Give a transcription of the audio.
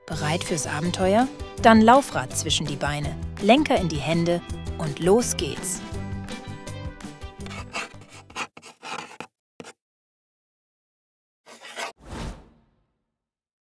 Bereit fürs Abenteuer? Dann Laufrad zwischen die Beine, Lenker in die Hände und los geht's!